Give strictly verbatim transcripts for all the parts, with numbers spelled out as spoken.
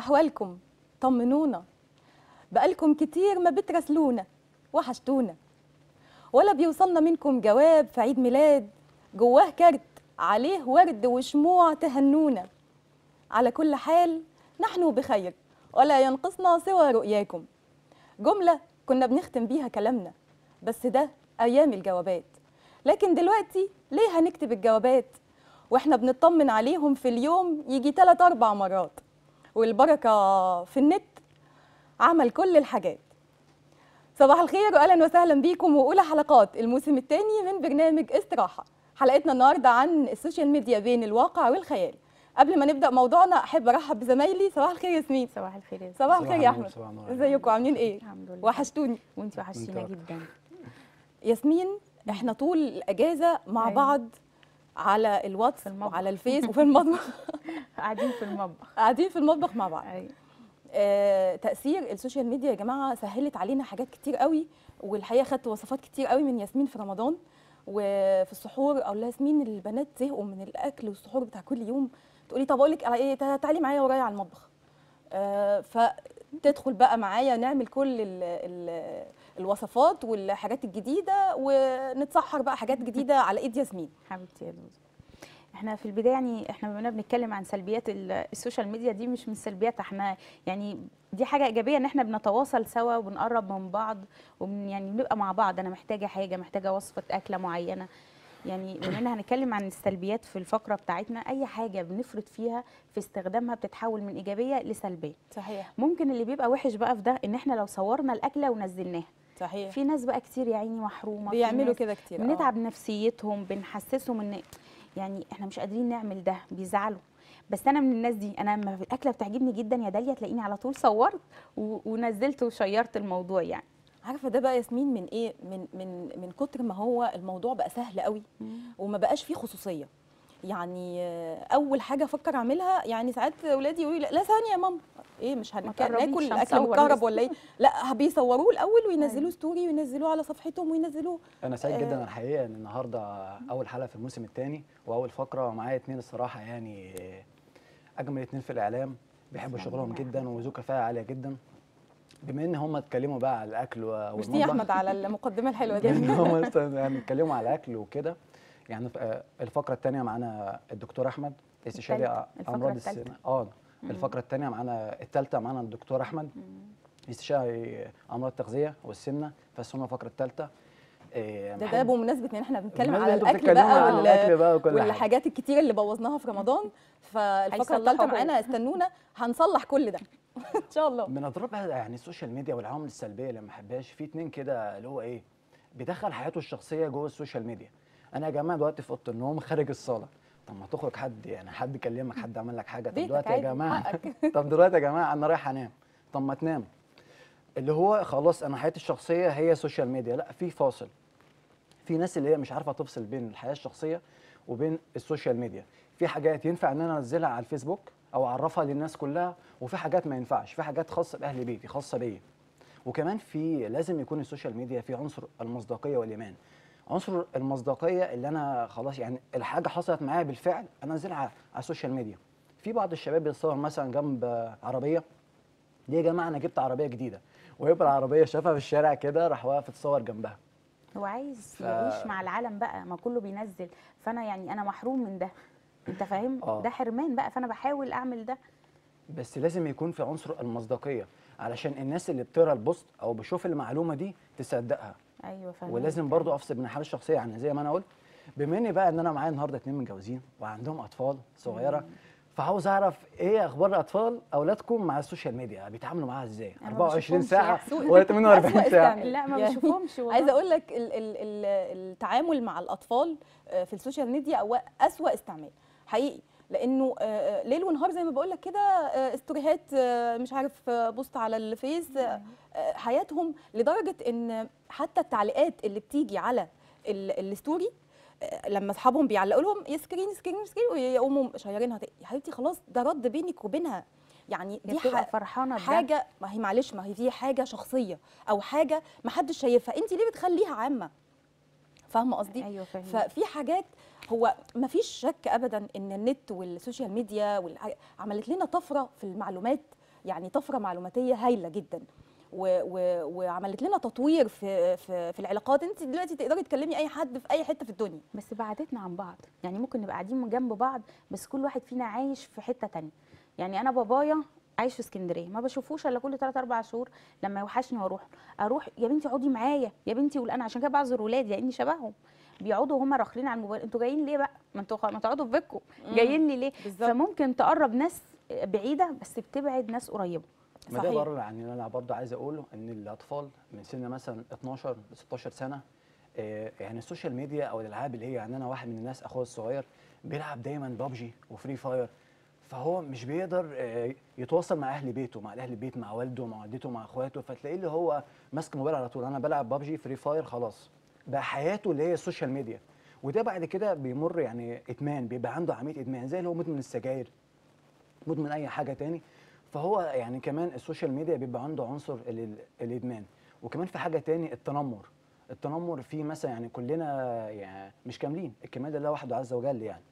أحوالكم؟ طمنونا. بقالكم كتير ما بتراسلونا، وحشتونا. ولا بيوصلنا منكم جواب في عيد ميلاد جواه كارت عليه ورد وشموع تهنونا. على كل حال نحن بخير ولا ينقصنا سوى رؤياكم. جملة كنا بنختم بيها كلامنا، بس ده أيام الجوابات. لكن دلوقتي ليه هنكتب الجوابات واحنا بنطمن عليهم في اليوم يجي تلات أربع مرات؟ والبركة في النت عمل كل الحاجات. صباح الخير واهلا وسهلا بيكم واولى حلقات الموسم الثاني من برنامج استراحه. حلقتنا النهارده عن السوشيال ميديا بين الواقع والخيال. قبل ما نبدا موضوعنا احب ارحب بزمايلي. صباح الخير ياسمين. صباح الخير يا صباح الخير يا احمد. ازيكم عاملين ايه؟ الحمد لله. وحشتوني. وانت وحشتينا جدا. ياسمين، احنا طول الاجازه مع أيوة. بعض على الواتس وعلى الفيس وفي المطبخ. قاعدين في المطبخ قاعدين في المطبخ مع بعض. ايوه. آه، تأثير السوشيال ميديا يا جماعة سهلت علينا حاجات كتير قوي، والحقيقة خدت وصفات كتير قوي من ياسمين في رمضان وفي السحور. أقول لها ياسمين البنات زهقوا من الأكل والسحور بتاع كل يوم، تقولي طب أقول لك على إيه، تعالي معايا ورايا على المطبخ. آه، فتدخل بقى معايا نعمل كل ال ال الوصفات والحاجات الجديدة ونتسحر بقى حاجات جديدة على إيد ياسمين. حبيبتي يا دوزو، احنا في البدايه يعني احنا بما بنتكلم عن سلبيات السوشيال ميديا، دي مش من سلبيات، احنا يعني دي حاجه ايجابيه ان احنا بنتواصل سوا وبنقرب من بعض وبن يعني بنبقى مع بعض. انا محتاجه حاجه، محتاجه وصفه اكله معينه. يعني بما ان هنتكلم عن السلبيات في الفقره بتاعتنا، اي حاجه بنفرط فيها في استخدامها بتتحول من ايجابيه لسلبيه. صحيح. ممكن اللي بيبقى وحش بقى في ده ان احنا لو صورنا الاكله ونزلناها. صحيح. في ناس بقى كتير يا عيني محرومه، بيعملوا كده كتير. بنتعب نفسيتهم، بنحسسهم ان يعني احنا مش قادرين نعمل ده، بيزعلوا. بس انا من الناس دي، انا لما الاكله بتعجبني جدا يا داليا تلاقيني على طول صورت ونزلت وشيرت الموضوع. يعني عارفه ده بقى ياسمين من ايه؟ من من من كتر ما هو الموضوع بقى سهل قوي وما بقاش فيه خصوصيه. يعني اول حاجه افكر اعملها، يعني ساعات اولادي يقولوا لي لا ثانيه يا ماما، ايه مش هناكل الاكل متكهرب ولا ايه؟ لا بيصوروه الاول وينزلوه ستوري وينزلوه على صفحتهم وينزلوه. انا سعيد جدا آه الحقيقه ان النهارده اول حلقه في الموسم الثاني واول فقره معايا اتنين الصراحه يعني اجمل اتنين في الاعلام، بيحبوا شغلهم جدا وذو كفاءه عاليه جدا. بما ان هم اتكلموا بقى على الاكل والمطبخ، مش يا احمد على المقدمه الحلوه دي. هم يعني اتكلموا على الاكل وكده. يعني الفقره الثانيه معانا الدكتور احمد استشاري امراض السن. اه الفقره الثانيه معانا، الثالثه معانا الدكتور احمد استشاري امراض التغذيه والسمنه، فالسمنه الفقره الثالثه. إيه ده ده بمناسبه ان احنا بنتكلم على الاكل بقى, على الأكل بقى وكل والحاجات الكتير اللي بوظناها في رمضان. فالفقره الثالثه معانا، استنونا هنصلح كل ده ان شاء الله. من اضرارها يعني السوشيال ميديا والعوامل السلبيه اللي ما بحبهاش في اتنين كده، اللي هو ايه، بيدخل حياته الشخصيه جوه السوشيال ميديا. انا يا جماعه دلوقتي في اوضه النوم خارج الصاله، طب ما تخرج حد يعني حد كلمك، حد عمل لك حاجه، طب دلوقتي يا جماعه طب دلوقتي يا جماعه انا رايح انام، طب ما تنام. اللي هو خلاص انا حياتي الشخصيه هي سوشيال ميديا. لا، في فاصل. في ناس اللي هي مش عارفه تفصل بين الحياه الشخصيه وبين السوشيال ميديا. في حاجات ينفع ان انا انزلها على الفيسبوك او اعرفها للناس كلها، وفي حاجات ما ينفعش، في حاجات خاصه باهل بيتي، خاصه بيا. وكمان في لازم يكون السوشيال ميديا في عنصر المصداقيه والايمان. عنصر المصداقيه اللي انا خلاص يعني الحاجه حصلت معايا بالفعل انا انزلها على السوشيال ميديا. في بعض الشباب بيتصور مثلا جنب عربيه، ليه يا جماعه انا جبت عربيه جديده، ويبقى العربيه شافها في الشارع كده راح واقف اتصور جنبها. هو عايز ف... يعيش مع العالم بقى، ما كله بينزل، فانا يعني انا محروم من ده، انت فاهم؟ ده حرمان بقى، فانا بحاول اعمل ده. بس لازم يكون في عنصر المصداقيه علشان الناس اللي بتقرا البوست او بشوف المعلومه دي تصدقها. ايوه فاهم. ولازم برضو افصل بين الحاله الشخصيه، يعني زي ما انا قلت، بما اني بقى ان انا معايا النهارده اتنين متجوزين وعندهم اطفال صغيره، مم. فعاوز اعرف ايه اخبار الاطفال اولادكم مع السوشيال ميديا، بيتعاملوا معاها ازاي؟ أربعة وعشرين ساعه ولا ثمانية وأربعين ساعه؟ لا ما بشوفهمش والله. عايزه اقول لك ال ال ال التعامل مع الاطفال في السوشيال ميديا هو اسوأ استعمال حقيقي، لانه ليل ونهار زي ما بقول لك كده، استوريهات، مش عارف بوست على الفيس، حياتهم، لدرجه ان حتى التعليقات اللي بتيجي على الستوري لما اصحابهم بيعلقوا لهم سكرين سكرين سكرين ويقوموا شايرينها، يا حبيبتي خلاص ده رد بينك وبينها، يعني دي فرحانه حاجه، ما هي معلش ما هي دي حاجه شخصيه او حاجه ما حدش شايفها، انت ليه بتخليها عامه؟ فاهمه قصدي؟ ايوه فاهمه. ففي حاجات، هو ما فيش شك ابدا ان النت والسوشيال ميديا عملت لنا طفره في المعلومات يعني طفره معلوماتيه هايله جدا، و و وعملت لنا تطوير في في في العلاقات. انت دلوقتي تقدري تكلمي اي حد في اي حته في الدنيا. بس بعدتنا عن بعض، يعني ممكن نبقى قاعدين جنب بعض بس كل واحد فينا عايش في حته تانية. يعني انا بابايا عايش في اسكندريه، ما بشوفوش الا كل ثلاثة أربعة شهور لما يوحشني واروح اروح يا بنتي اقعدي معايا يا بنتي، وانا عشان كده بعذر ولادي لاني شبههم، بيقعدوا هم راخلين على الموبايل. انتوا جايين ليه بقى؟ ما انتوا خ- ما تقعدوا في بيتكم، جايين لي ليه؟ بالظبط. فممكن تقرب ناس بعيده بس بتبعد ناس قريبه. ما ده صحيح. بره يعني انا برضه عايز اقوله ان الاطفال من سن مثلا اتناشر ل ستاشر سنه، آه، يعني السوشيال ميديا او الالعاب اللي هي، يعني انا واحد من الناس اخويا الصغير بيلعب دايما بابجي وفري فاير، فهو مش بيقدر آه، يتواصل مع اهل بيته، مع اهل البيت، مع والده مع والدته مع اخواته، فتلاقيه اللي هو ماسك موبايل على طول. انا بلعب بابجي فري فاير خلاص، بقى حياته اللي هي السوشيال ميديا. وده بعد كده بيمر يعني ادمان، بيبقى عنده عمليه ادمان زي اللي هو مدمن السجاير، مدمن اي حاجه تاني. فهو يعني كمان السوشيال ميديا بيبقى عنده عنصر ال- الادمان. وكمان في حاجه تاني، التنمر. التنمر فيه مثلا يعني كلنا يعني مش كاملين، الكمال لله وحده عز وجل يعني.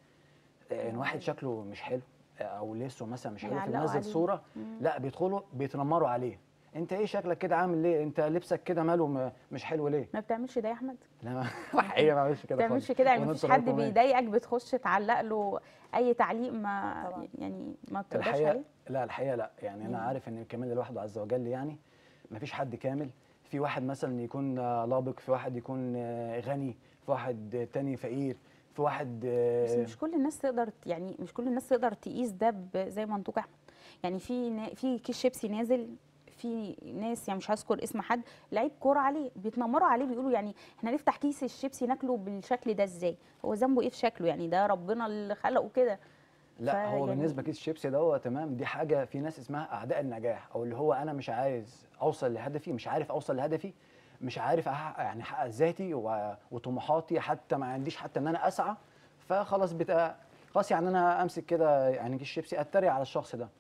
ان واحد شكله مش حلو او لسه مثلا مش حلو بيعلقوا فبينزل عليه. صوره، مم. لا بيدخلوا بيتنمروا عليه. انت ايه شكلك كده عامل ليه؟ انت لبسك كده ماله م- مش حلو ليه؟ ما بتعملش ده يا احمد؟ لا ما- حقيقه ما بعملش ما كده بتعملش خالص. كده، يعني مفيش وننصر حد لكم إيه؟ بيضايقك بتخش تعلق له اي تعليق ما طبعاً. يعني ما بتقدرش الحقيقه عليه؟ لا، الحقيقه لا، يعني انا مم. عارف ان الكمال لوحده عز وجل يعني، ما فيش حد كامل. في واحد مثلا يكون آه، لابق، في واحد يكون آه، غني، في واحد آه، تاني فقير، في واحد بس آه، مش كل الناس تقدر، يعني مش كل الناس تقدر تقيس ده ب- زي ما انتوا احمد. يعني في نا- في كيس شيبسي نازل، في ناس يعني مش هذكر اسم حد، لعيب كوره عليه بيتنمروا عليه، بيقولوا يعني احنا نفتح كيس الشيبسي ناكله بالشكل ده ازاي؟ هو ذنبه ايه في شكله؟ يعني ده ربنا اللي خلقه كده. لا هو فيعني بالنسبه كيس الشيبسي ده هو تمام، دي حاجه في ناس اسمها اعداء النجاح، او اللي هو انا مش عايز اوصل لهدفي، مش عارف اوصل لهدفي، مش عارف احقق يعني احقق ذاتي و- وطموحاتي، حتى ما عنديش حتى ان انا اسعى. فخلاص بتا خلاص يعني انا امسك كده يعني كيس شيبسي اتريق على الشخص ده.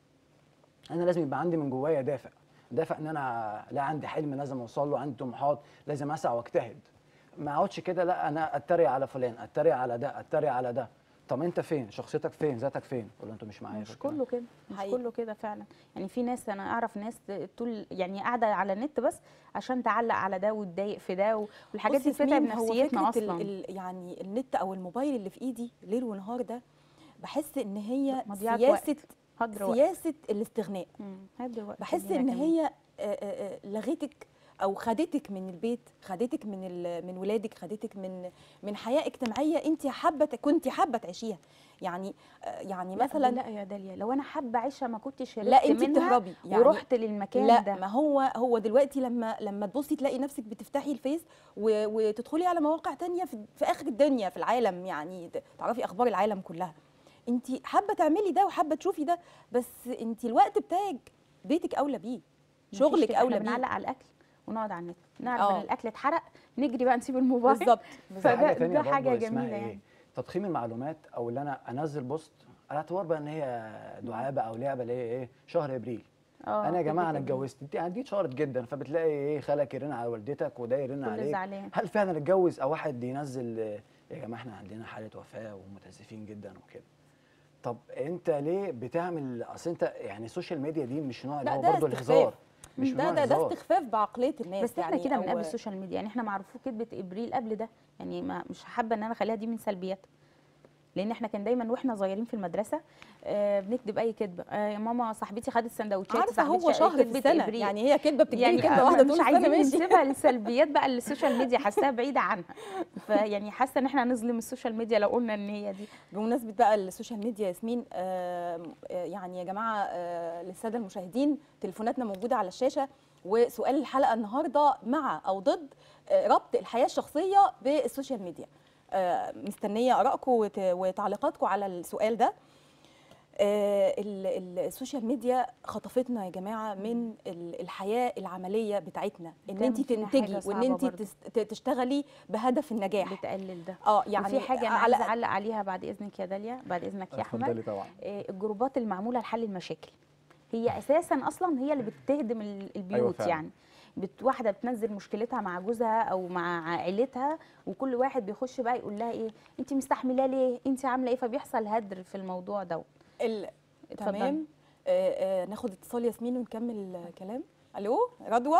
انا لازم يبقى عندي من جوايا دافع، دافع ان انا لا عندي حلم لازم اوصل له، عندي طموحات لازم اسعى واجتهد. ما اقعدش كده لا انا اتريق على فلان، اتريق على ده، اتريق على ده. طب انت فين؟ شخصيتك فين؟ ذاتك فين؟ ولا انتوا مش معايا في مش الكلام؟ كله كده، مش حقيقي. كله كده فعلا. يعني في ناس، انا اعرف ناس طول يعني قاعده على النت بس عشان تعلق على ده وتضايق في ده، والحاجات بصي دي بتتعب ياسمين، هو نفسيتنا فكره اصلا. ال ال يعني النت او الموبايل اللي في ايدي ليل ونهار ده، بحس ان هي مضيعة سياسه وقت، هدر وقت. سياسه الاستغناء. مم، هدر وقت بحس لينا ان كمان. هي آه، آه، آه، لغتك او خدتك من البيت، خدتك من ال- من ولادك، خدتك من من حياه اجتماعيه انت حابه كنت حابه تعيشيها. يعني آه، يعني لا مثلا لا يا داليا، لو انا حابه عيشه ما كنتش لا هربت انت منها بتهربي يعني. ورحت للمكان لا ده. ما هو هو دلوقتي لما لما تبصي تلاقي نفسك بتفتحي الفيس و- وتدخلي على مواقع تانية في, في اخر الدنيا في العالم، يعني ت- تعرفي اخبار العالم كلها. انت حابه تعملي ده وحابه تشوفي ده، بس انت الوقت بتاعك بيتك اولى بيه، مفيش شغلك كده، احنا اولى بنعلق بيه. على الاكل ونقعد على النت، نعرف آه. ان الاكل اتحرق، نجري بقى نسيب الموبايل. بالظبط في بالظبط. حاجه فده تانية ده برضه حاجه اسمها جميله ايه؟ يعني. تضخيم المعلومات، او اللي انا انزل بوست على اعتبار بقى ان هي دعابه او لعبه اللي هي ايه، شهر ابريل. اه انا يا جماعه كلمة انا إبراهيم. اتجوزت، دي دي اتشهرت جدا، فبتلاقي ايه خالك يرن على والدتك وده يرن كل عليك. زعلان. هل فعلا اتجوز؟ او واحد ينزل آه، يا جماعه احنا عندنا حاله وفاه ومتاسفين جدا وكده. طب انت ليه بتعمل؟ اصل انت يعني السوشيال ميديا دي مش نوع اللي لا هو ده برضه استخفاف، الهزار، مش من ده نوع ده ده الهزار. استخفاف بعقليه الناس بس احنا يعني. كده من قبل أو السوشيال ميديا، يعني احنا معروفين كدبه ابريل قبل ده، يعني ما مش حابه ان انا اخليها دي من سلبياتها. لان احنا كان دايما واحنا صغيرين في المدرسه آه بنكتب اي كدبه، آه يا ماما صاحبتي خدت سندوتشات، عارفه صاحبتي هو شا- شهر في كدبة السنه، إبريل. يعني هي كدبه بتكتبي يعني كدبه آه، واحده مش طول السنه عايزين ماشي. ننسبها للسلبيات بقى اللي السوشيال ميديا حاساها بعيده عنها. فيعني حاسه ان احنا هنظلم السوشيال ميديا لو قلنا ان هي دي. بمناسبة بقى السوشيال ميديا ياسمين، آه آه، يعني يا جماعة آه للسادة المشاهدين، تليفوناتنا موجودة على الشاشة، وسؤال الحلقة النهاردة مع أو ضد آه ربط الحياة الشخصية بالسوشيال ميديا. آه مستنية آرائكم وت- وتعليقاتكم على السؤال ده. آه ال- ال- السوشيال ميديا خطفتنا يا جماعه من ال- الحياه العمليه بتاعتنا، ان بتعمل انت فينا حاجة تنتجي وان صعبة انت برضه. تست- تشتغلي بهدف النجاح. بتقلل ده. اه يعني يعني وفي حاجه انا على عايزه اعلق عليها بعد اذنك يا داليا، بعد اذنك يا احمد. اتفضلي طبعا. آه، الجروبات المعموله لحل المشاكل هي اساسا اصلا هي اللي بتهدم ال- البيوت. فعلا. يعني بت واحده بتنزل مشكلتها مع جوزها او مع عيلتها، وكل واحد بيخش بقى يقول لها ايه انت مستحمله ليه، انت عامله ايه، فبيحصل هدر في الموضوع ده. ال... اتفضلي. تمام. آه، آه، ناخد اتصال ياسمين ونكمل آه، كلام. الو رضوى،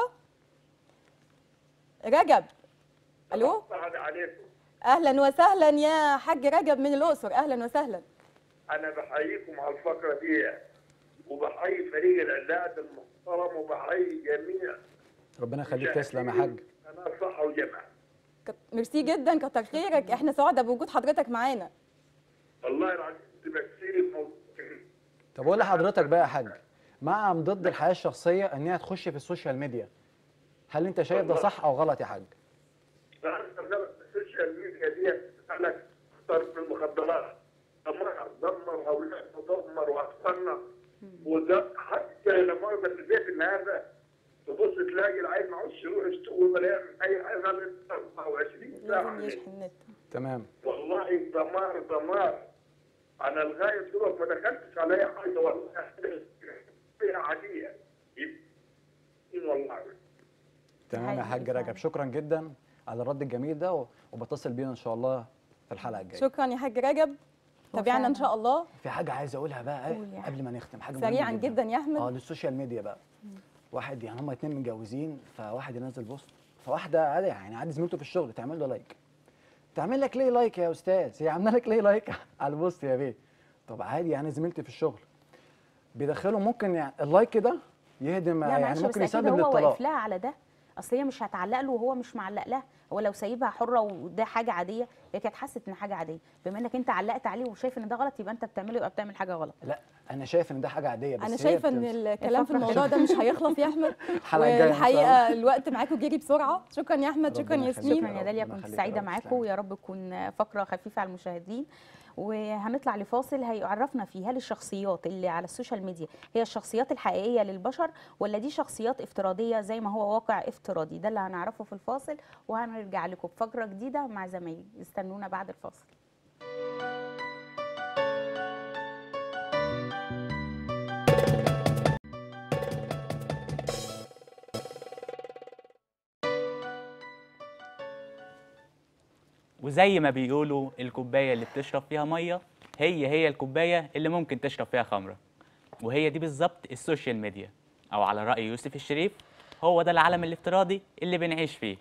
رجب، الو، السلام عليكم. اهلا وسهلا يا حاج رجب من الاقصر، اهلا وسهلا. انا بحييكم على الفقره دي، وبحيي فريق الاعداد المحترم، وبحيي جميع ربنا يخليك، تسلم يا حاج. انا صحه وجمع. كت- ميرسي جدا، كتر خيرك، احنا سعداء بوجود حضرتك معانا. والله العظيم تمثيلي في موضوع. طب اقول لحضرتك بقى يا حاج، مع ام ضد الحياه الشخصيه ان هي تخش في السوشيال ميديا؟ هل انت شايف ده صح او غلط يا حاج؟ السوشيال ميديا دي انا اخترت المخدرات، دمر دمر اولادنا، ودمر واطفالنا، وده حتى لما اقعد في البيت النهارده تبص تلاقي العيل معهوش يروح يشتغل ولا يعمل اي حاجه غير أربعة وعشرين ساعه. لازم يشحن النت. تمام. والله دمار دمار. انا لغايه دلوقتي ما دخلتش على اي حاجه، والله فيها عاديه. والله تمام يا حاج رجب، شكرا جدا على الرد الجميل ده، و- وبتصل بينا ان شاء الله في الحلقه الجايه. شكرا يا حاج رجب، تابعنا ان شاء الله. في حاجه عايز اقولها بقى قول يا قبل ما نختم، حاجه مهمة سريعا جدا يا احمد. اه للسوشيال ميديا بقى. واحد يعني هما اتنين متجوزين، فواحد ينزل بوست، فواحده عادي يعني عادي زميلته في الشغل تعمل له لايك. تعمل لك ليه لايك يا استاذ؟ هي عامله لك ليه لايك على البوست يا بيه؟ طب عادي يعني زميلتي في الشغل. بيدخلوا ممكن يعني اللايك ده يهدم، لا يعني معلش، ممكن بس اكيد يسبب هو للطلاق. واقف لها على ده، اصل هي مش هتعلق له وهو مش معلق لها. هو لو سايبها حره وده حاجه عاديه، هي كانت حست ان حاجه عاديه. بما انك انت علقت عليه وشايف ان ده غلط، يبقى انت بتعمله، يبقى بتعمل حاجه غلط. لا انا شايف ان ده حاجه عاديه، بس انا هي شايفه ان بتنسى. الكلام في الفقرة الموضوع ده مش هيخلص يا احمد. الحلقة الجاية إن شاء والحقيقه الله. الوقت معاكم جري بسرعه. شكرا يا احمد، شكرا ربنا ياسمين. يخليك. شكرا يا داليا، ربنا كنت يخليك سعيده يا رب. معاكم، تسلمي. ويا رب تكون فقره خفيفه على المشاهدين. وهنطلع لفاصل هيعرفنا فيه هل الشخصيات اللي على السوشيال ميديا هي الشخصيات الحقيقيه للبشر، ولا دي شخصيات افتراضيه زي ما هو واقع افتراضي. ده اللي هنعرفه في الفاصل، وهنرجع لكم بفقره جديده مع زمايلي. استنونا بعد الفاصل. وزي ما بيقولوا الكوبايه اللي بتشرب فيها ميه هي هي الكوبايه اللي ممكن تشرب فيها خمره. وهي دي بالظبط السوشيال ميديا، او على راي يوسف الشريف هو ده العالم الافتراضي اللي بنعيش فيه.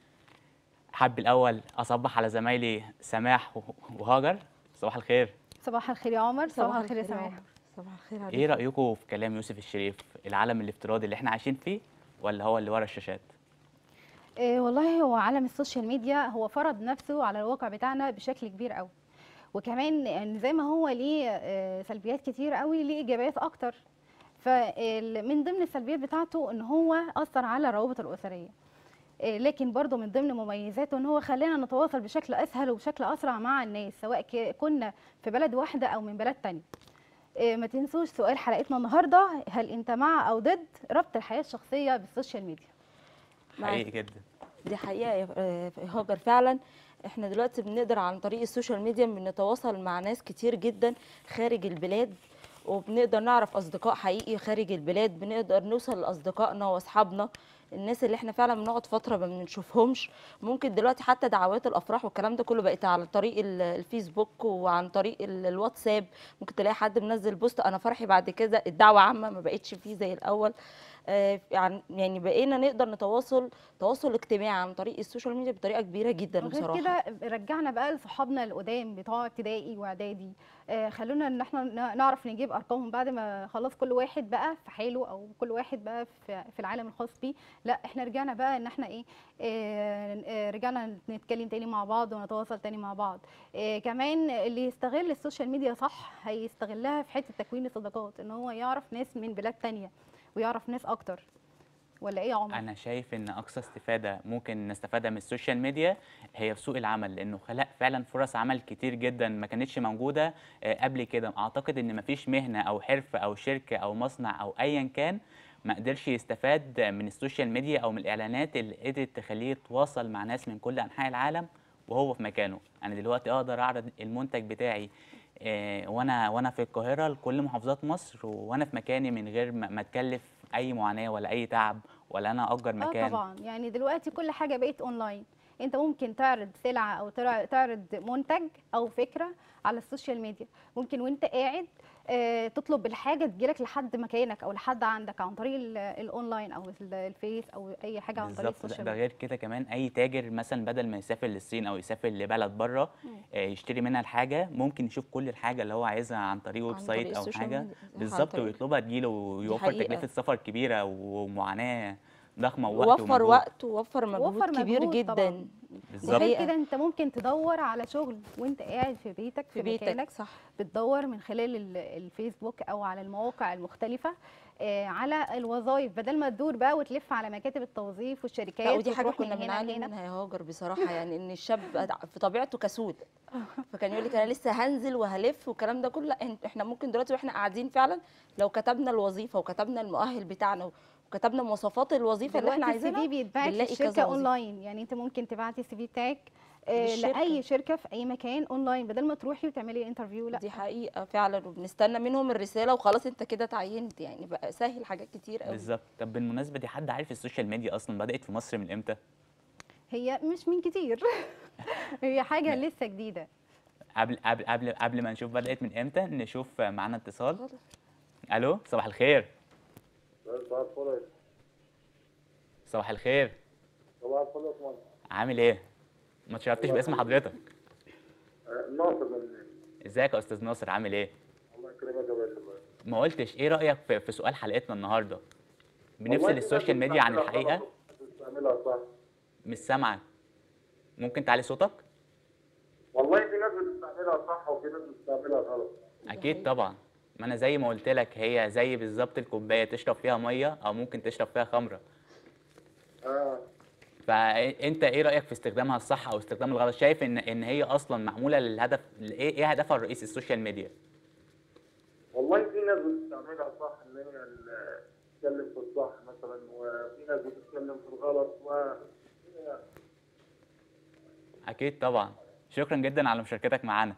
حب الاول اصبح على زمايلي سماح وهاجر. صباح الخير. صباح الخير يا عمر. صباح الخير يا سماح. صباح الخير عليك. ايه رايكم في كلام يوسف الشريف؟ العالم الافتراضي اللي احنا عايشين فيه ولا هو اللي ورا الشاشات؟ إيه والله، هو عالم السوشيال ميديا هو فرض نفسه على الواقع بتاعنا بشكل كبير قوي، وكمان يعني زي ما هو ليه آه، سلبيات كتير قوي، ليه ايجابيات اكتر. فمن ضمن السلبيات بتاعته ان هو اثر على الروابط الاسريه، إيه، لكن برضه من ضمن مميزاته ان هو خلانا نتواصل بشكل اسهل وبشكل اسرع مع الناس، سواء ك- كنا في بلد واحده او من بلد تانية. إيه، ما تنسوش سؤال حلقتنا النهارده، هل انت مع او ضد ربط الحياه الشخصيه بالسوشيال ميديا؟ حقيقي جدا. دي حقيقة يا آه، هاجر، فعلا احنا دلوقتي بنقدر عن طريق السوشيال ميديا بنتواصل مع ناس كتير جدا خارج البلاد، وبنقدر نعرف اصدقاء حقيقي خارج البلاد، بنقدر نوصل لاصدقائنا واصحابنا، الناس اللي احنا فعلا بنقعد فتره ما بنشوفهمش. ممكن دلوقتي حتى دعوات الافراح والكلام ده كله بقت على طريق ال- الفيسبوك وعن طريق ال- الواتساب. ممكن تلاقي حد منزل بوست انا فرحي بعد كده، الدعوه عامه ما بقتش فيه زي الاول. آه، يعني يعني بقينا نقدر نتواصل تواصل اجتماعي عن طريق السوشيال ميديا بطريقه كبيره جدا غير بصراحه. كده رجعنا بقى لصحابنا القدام بتوع ابتدائي واعدادي، آه خلونا ان احنا ن- نعرف نجيب ارقامهم بعد ما خلاص كل واحد بقى في حاله، او كل واحد بقى في, في العالم الخاص بيه. لا احنا رجعنا بقى ان احنا ايه، آه آه، رجعنا نتكلم تاني مع بعض ونتواصل تاني مع بعض. آه كمان اللي يستغل السوشيال ميديا صح هيستغلها في حته تكوين الصداقات، ان هو يعرف ناس من بلاد تانية ويعرف ناس اكتر. ولا ايه يا عمر؟ انا شايف ان اقصى استفاده ممكن نستفادها من السوشيال ميديا هي في سوق العمل، لانه خلق فعلا فرص عمل كتير جدا ما كانتش موجوده آه، قبل كده. اعتقد ان مفيش مهنه او حرفه او شركه او مصنع او ايا كان ما قدرش يستفاد من السوشيال ميديا او من الاعلانات اللي قدرت تخليه يتواصل مع ناس من كل انحاء العالم وهو في مكانه. انا دلوقتي اقدر اعرض المنتج بتاعي آه، وانا وانا في القاهره لكل محافظات مصر، وانا في مكاني من غير ما ما اتكلف اي معاناه ولا اي تعب ولا انا اجر اه مكان. طبعا، يعني دلوقتي كل حاجه بقت اونلاين. انت ممكن تعرض سلعه او ترا- تعرض منتج او فكره على السوشيال ميديا، ممكن وانت قاعد آه، تطلب الحاجه تجيلك لحد مكانك او لحد عندك عن طريق ال- الاونلاين او ال- الفيس او اي حاجه عن طريق بالظبط. ده السوشيال ده ميديا. غير كده كمان اي تاجر مثلا بدل ما يسافر للصين او يسافر لبلد بره يشتري منها الحاجه، ممكن يشوف كل الحاجه اللي هو عايزها عن طريق ويب عن سايت طريق او السوشيال حاجه. ميديا. عن بالظبط، طريق- ويطلبها تجيله ويوفر حقيقة. تكلفه سفر كبيره ومعاناه ضخمه ووقت وفر ومجهود. وقت ووفر مجهود وفر كبير مجهود جدا. طبعاً. بالظبط. وغير كده انت ممكن تدور على شغل وانت قاعد في بيتك في, في بيتك مكانك، صح. بتدور من خلال ال- الفيسبوك او على المواقع المختلفه آه، على الوظائف، بدل ما تدور بقى وتلف على مكاتب التوظيف والشركات لا ودي حاجه وتروح كنا من هنا بنعاني لهنا. منها يا هاجر بصراحه، يعني ان الشاب في طبيعته كسول، فكان يقول لك انا لسه هنزل وهلف والكلام ده كله. لا إن- احنا ممكن دلوقتي واحنا قاعدين فعلا لو كتبنا الوظيفه وكتبنا المؤهل بتاعنا وكتبنا مواصفات الوظيفه اللي احنا دلوقتي السي عايزينها في بيتبعت في بنلاقي الشركه كذا وظيفة. اونلاين، يعني انت ممكن تبعتي السي في بتاعك آه، للشركة. لاي شركه في اي مكان اونلاين بدل ما تروحي وتعملي انترفيو. لا دي حقيقه فعلا، وبنستنى منهم الرساله وخلاص انت كده اتعينت، يعني بقى سهل حاجات كتير قوي. بالظبط. طب بالمناسبه دي، حد عارف السوشيال ميديا اصلا بدات في مصر من امتى؟ هي مش من كتير هي حاجه لسه جديده. قبل قبل قبل قبل ما نشوف بدات من امتى، نشوف معانا اتصال. الو، صباح الخير. صباح الفل. صباح الخير، صباح الفل يا فندم. عامل ايه؟ ما تشرفتش باسم حضرتك. ناصر من ازيك يا استاذ ناصر، عامل ايه؟ الله يكرمك يا باشا. ما قلتش ايه رايك في, في سؤال حلقتنا النهارده؟ والله بنفصل في السوشيال ناس ميديا عن بتستعملها الحقيقه. غلط، بتستعملها صح. مش سامعك، ممكن تعلي صوتك؟ والله في ناس بتستعملها صح وفي ناس بتستعملها غلط. اكيد طبعا. ما انا زي ما قلت لك، هي زي بالظبط الكوبايه، تشرب فيها ميه او ممكن تشرب فيها خمره. اه فانت ايه رايك في استخدامها الصح او استخدام الغلط؟ شايف ان ان هي اصلا معموله للهدف ايه؟ ايه هدفها الرئيسي السوشيال ميديا؟ والله في ناس بتستعملها صح ان هي ال- تتكلم في الصح مثلا، وفي ناس بتتكلم في الغلط و اكيد طبعا. شكرا جدا على مشاركتك معانا.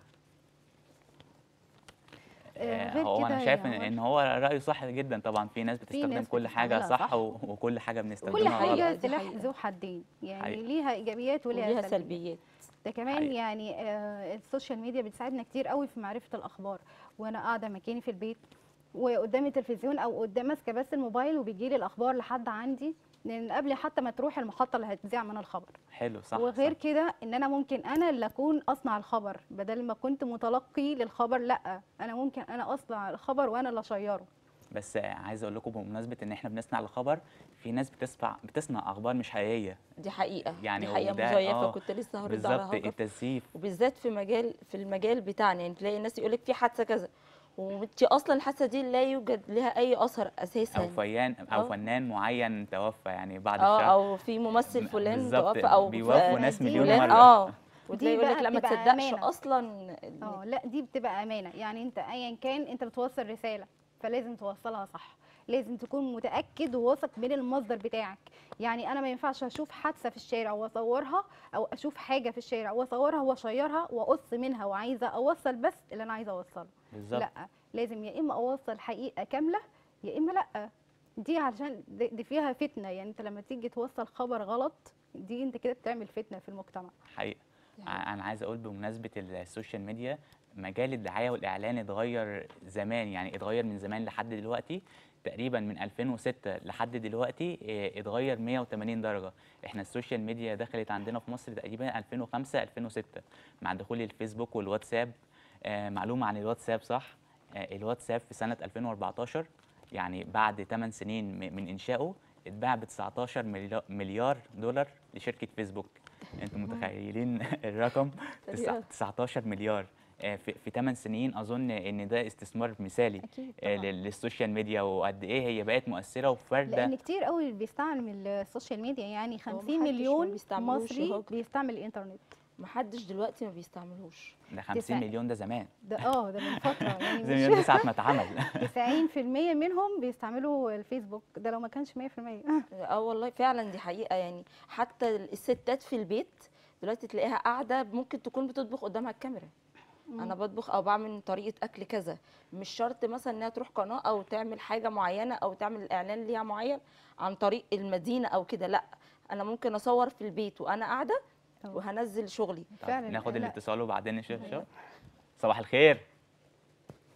آه، غير هو كده انا شايف يا ان عمر، ان هو رايه صح جدا طبعا. في ناس بتستخدم ناس كل حاجه بتستعملها صح صح. و- وكل حاجه كل بنستخدمها غلط. حاجه دي سلاح حقيقة. ذو حدين، يعني حقيقة. ليها ايجابيات وليها وليها سلبيات. سلبيات. ده كمان حقيقة. يعني آه، السوشيال ميديا بتساعدنا كتير قوي في معرفه الاخبار وانا قاعده مكاني في البيت وقدامي التلفزيون او قدام ماسكه بس الموبايل وبيجي لي الاخبار لحد عندي من قبل حتى ما تروح المحطه اللي هتذيع من الخبر. حلو، صح. وغير صح. كده ان انا ممكن انا اللي اكون اصنع الخبر بدل ما كنت متلقي للخبر، لا انا ممكن انا اصنع الخبر وانا اللي اشيره. بس عايز اقول لكم بمناسبه ان احنا بنصنع الخبر، في ناس بتصنع بتصنع اخبار مش حقيقيه. دي حقيقه يعني دي حقيقه وده- مزيفه. آه، كنت لسه هرد على بالظبط، هاجر. التزييف. وبالذات في مجال في المجال بتاعنا، يعني تلاقي الناس يقول لك في حادثه كذا وانت اصلا الحادثه دي لا يوجد لها اي اثر اساسا. او فيان او آه. فنان معين توفى يعني بعد اه الشهر. او في ممثل فلان بالظبط، توفى او بيوافوا ف- ناس دي مليون فلان مره. اه وتلاقي دي يقول لك بقى لا ما بتبقى تصدقش أمانة. اصلا. اه لا دي بتبقى امانه، يعني انت ايا كان انت بتوصل رساله فلازم توصلها صح، لازم تكون متاكد وواثق من المصدر بتاعك. يعني انا ما ينفعش اشوف حادثه في الشارع واصورها او اشوف حاجه في الشارع واصورها واشيرها واقص منها وعايزه اوصل بس اللي انا عايزه اوصله. بالظبط. لا لازم يا اما اوصل حقيقه كامله يا اما لا. دي علشان دي دي فيها فتنه، يعني انت لما تيجي توصل خبر غلط دي انت كده بتعمل فتنه في المجتمع. حقيقة. ع- انا عايز اقول بمناسبه السوشيال ميديا، مجال الدعايه والاعلان اتغير زمان، يعني اتغير من زمان لحد دلوقتي تقريبا من ألفين وستة لحد دلوقتي. إيه، اتغير مية وتمانين درجه. احنا السوشيال ميديا دخلت عندنا في مصر تقريبا ألفين وخمسة ألفين وستة مع دخول الفيسبوك والواتساب. آه، معلومه عن الواتساب صح، آه، الواتساب في سنه ألفين وأربعتاشر، يعني بعد ثمان سنين م- من انشائه، اتباع ب تسعتاشر مليار- مليار دولار لشركه فيسبوك. انتم متخيلين الرقم؟ تسع- تسعتاشر مليار آه، في في ثمان سنين. اظن ان ده استثمار مثالي اكيد آه، طبعا. لل- للسوشيال ميديا، وقد ايه هي بقت مؤثره وفارده. لان كتير قوي بيستعمل السوشيال ميديا، يعني خمسين محدش ما مليون بيستعملوش يا مصري هاجر. بيستعمل الانترنت. محدش دلوقتي ما بيستعملوش. ده خمسين تسع- مليون ده زمان. ده اه ده من فتره يعني زي مليون ده مش ساعه ما اتعمل. تسعين في المية منهم بيستعملوا الفيسبوك، ده لو ما كانش مية في المية. اه والله فعلا دي حقيقه، يعني حتى الستات في البيت دلوقتي تلاقيها قاعده ممكن تكون بتطبخ قدامها الكاميرا. انا بطبخ او بعمل طريقه اكل كذا، مش شرط مثلا انها تروح قناه او تعمل حاجه معينه او تعمل اعلان ليها معين عن طريق المدينه او كده. لا انا ممكن اصور في البيت وانا قاعده أه. وهنزل شغلي. طب فعلا. ناخد لا. الاتصال وبعدين نشوف. صباح الخير.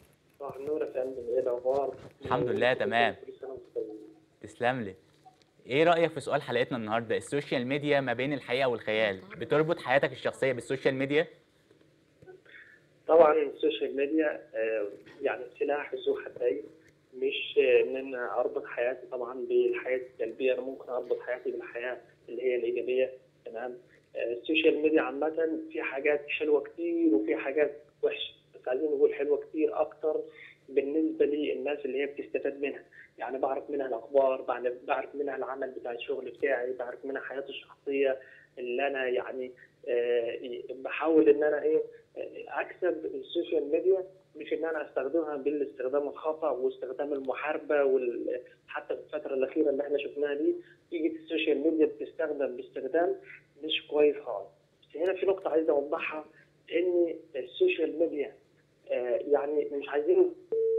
صباح النور يا فندم، ايه الاخبار؟ الحمد لله تمام. كل سنه وانتم طيبين. تسلم لي. ايه رأيك في سؤال حلقتنا النهارده؟ السوشيال ميديا ما بين الحقيقة والخيال، بتربط حياتك الشخصية بالسوشيال ميديا؟ طبعا السوشيال ميديا آه، يعني سلاح ذو حدين، مش آه، ان انا اربط حياتي طبعا بالحياه السلبيه، انا ممكن اربط حياتي بالحياه اللي هي الايجابيه. تمام. آه، السوشيال ميديا عامه في حاجات حلوه كتير وفي حاجات وحشه، بس عايزين نقول حلوه كتير اكتر بالنسبه للناس اللي هي بتستفاد منها. يعني بعرف منها الاخبار، بعرف بعرف منها العمل بتاع الشغل بتاعي، بعرف منها حياتي الشخصيه اللي انا يعني آه، بحاول ان انا ايه آه، اكسب السوشيال ميديا، مش ان انا استخدمها بالاستخدام الخطا واستخدام المحاربه وال... حتى في الفتره الاخيره اللي احنا شفناها دي تيجي السوشيال ميديا بتستخدم باستخدام مش كويس خالص. بس هنا في نقطه عايز اوضحها، ان السوشيال ميديا آه، يعني مش عايزين.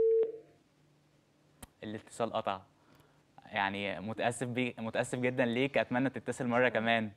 الاتصال قطع. يعني متأسف بي متأسف جدا ليك، اتمنى تتصل مرة كمان.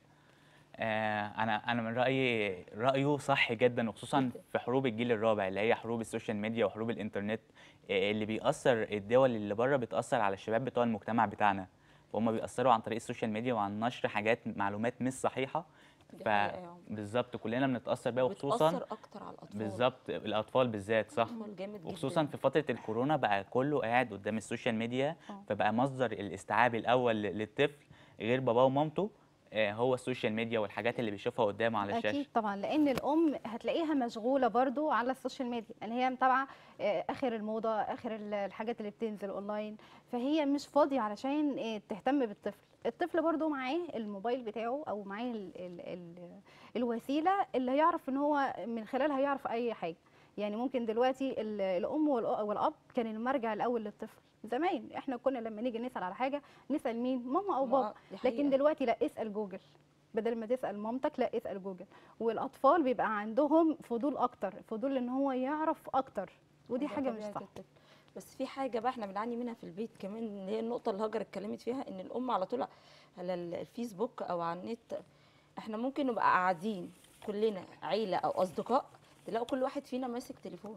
آه انا انا من رأيي رأيه صح جدا، وخصوصا في حروب الجيل الرابع اللي هي حروب السوشيال ميديا وحروب الانترنت. آه اللي بيأثر الدول اللي بره بتأثر على الشباب بتوع المجتمع بتاعنا، وهم بيأثروا عن طريق السوشيال ميديا وعن نشر حاجات معلومات مش صحيحة. دي حقيقة يا عمر. فبالظبط كلنا بنتأثر بيها، وخصوصا بتأثر اكتر على الاطفال. بالظبط الاطفال بالذات، صح. الاطفال جامد جدا. وخصوصا في فتره الكورونا بقى كله قاعد قدام السوشيال ميديا، آه. فبقى مصدر الاستيعاب الاول للطفل غير باباه ومامته آه، هو السوشيال ميديا والحاجات اللي بيشوفها قدامه على الشاشه. اكيد طبعا، لان الام هتلاقيها مشغوله برضو على السوشيال ميديا، ان هي متابعه آه، اخر الموضه، اخر ال- الحاجات اللي بتنزل اونلاين، فهي مش فاضيه علشان آه، تهتم بالطفل. الطفل برضو معاه الموبايل بتاعه، او معاه ال ال ال الوسيله اللي هيعرف ان هو من خلالها يعرف اي حاجه. يعني ممكن دلوقتي ال- الام والأ- والاب كان المرجع الاول للطفل. زمان احنا كنا لما نيجي نسال على حاجه نسال مين؟ ماما او بابا. دي حقيقة. لكن دلوقتي لا، اسال جوجل. بدل ما تسال مامتك لا اسال جوجل. والاطفال بيبقى عندهم فضول اكتر، فضول ان هو يعرف اكتر، ودي ده حاجه مش طبيعي صح. جدا. بس في حاجه بقى احنا بنعاني منها في البيت كمان، اللي هي النقطه اللي هاجر اتكلمت فيها، ان الام على طول على الفيسبوك او على النت. احنا ممكن نبقى قاعدين كلنا عيله او اصدقاء، تلاقوا كل واحد فينا ماسك تليفون،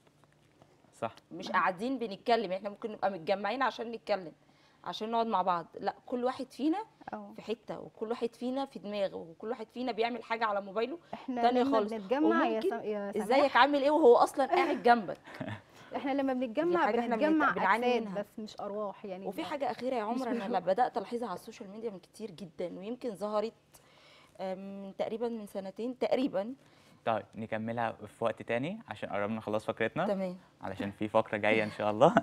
صح. مش قاعدين بنتكلم. احنا ممكن نبقى متجمعين عشان نتكلم، عشان نقعد مع بعض، لا، كل واحد فينا اه في حته، وكل واحد فينا في دماغه، وكل واحد فينا بيعمل حاجه على موبايله احنا تانية لما خالص. بنتجمع يا وممكن سم... يا سماح، ازيك عامل ايه وهو اصلا قاعد جنبك. احنا لما بنتجمع حاجة احنا بنتجمع بنت- بنعاني اجساد منها. بس مش ارواح يعني. وفي حاجه اخيره يا عمر، انا لا بدات الاحظها على السوشيال ميديا من كتير جدا، ويمكن ظهرت آم، من تقريبا من سنتين تقريبا. طيب نكملها في وقت تاني عشان قربنا نخلص فقرتنا، تمام. علشان في فقره جايه ان شاء الله.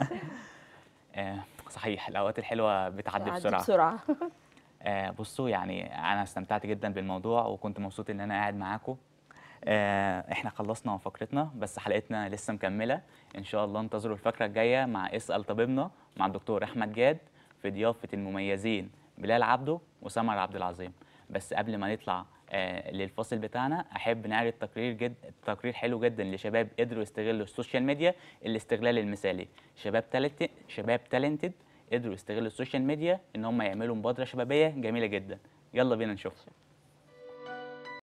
آه صحيح، الاوقات الحلوه بتعدي عدي بسرعه. بسرعه. آه بصوا، يعني انا استمتعت جدا بالموضوع وكنت مبسوط ان انا قاعد معاكم. آه احنا خلصنا فقرتنا، بس حلقتنا لسه مكمله ان شاء الله. انتظروا الفقره الجايه مع اسال طبيبنا مع الدكتور احمد جاد في ضيافه المميزين بلال عبده وسمر عبد العظيم. بس قبل ما نطلع آه للفاصل بتاعنا، احب نعرض تقرير جد تقرير حلو جدا لشباب قدروا يستغلوا السوشيال ميديا الاستغلال المثالي. شباب تالنت شباب تالنتد قدروا يستغلوا السوشيال ميديا ان هم يعملوا مبادره شبابيه جميله جدا. يلا بينا نشوف.